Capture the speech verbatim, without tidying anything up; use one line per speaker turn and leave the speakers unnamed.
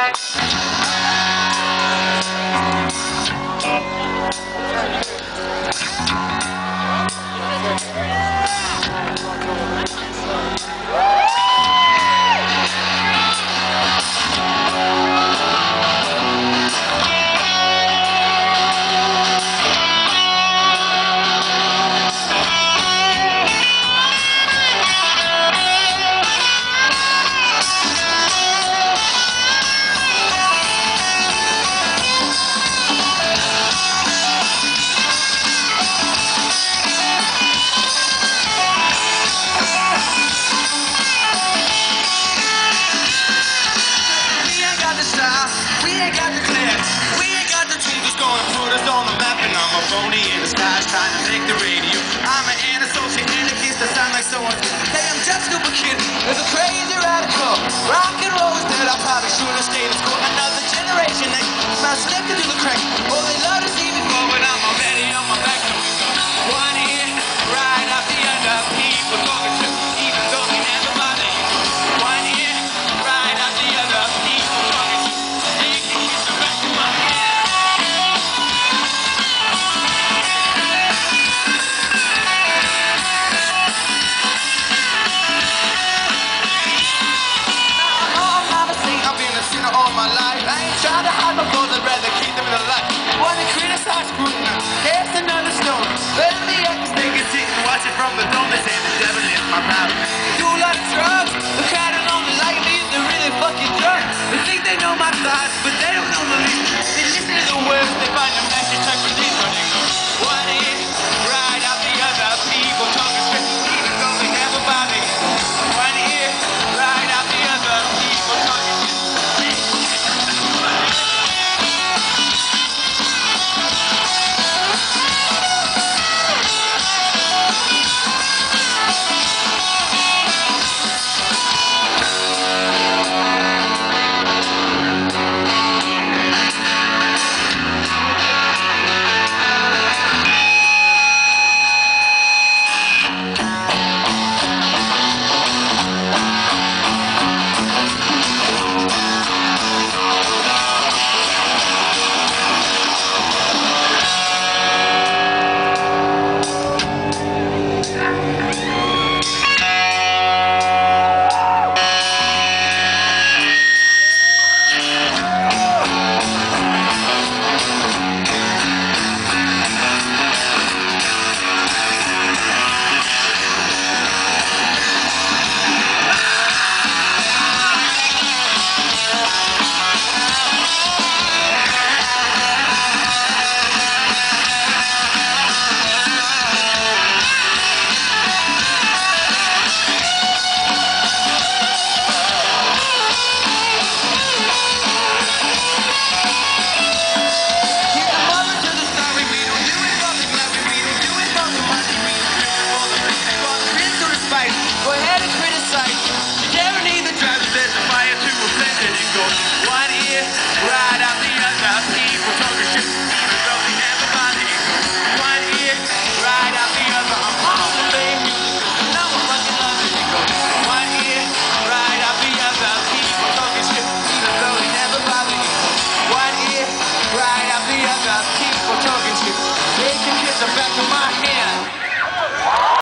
Trying to make the radio. I'm an antisocial anarchist that sound like someone. Hey, I'm just a stupid kid. There's a crazy radical. Rock and roll is dead. I probably should have stayed in school. Another generation that smells slipping through the crack. Oh, they love to see me fall, but I'm already on my back. So we go one ear right up the other. People talking to, even though they never bother you. One ear right up the other. People talking to, they can kiss the back of my head. All my life, I ain't trying to hide my flaws, I'd rather keep them in the light. Wanna criticize, scrutinize, cast another stone. Let me act this thing and sit and watch it from the dome. They say the devil in my mouth. Do a lot of drugs, look at it on the light, leave the really fucking drunk. They think they know my thoughts,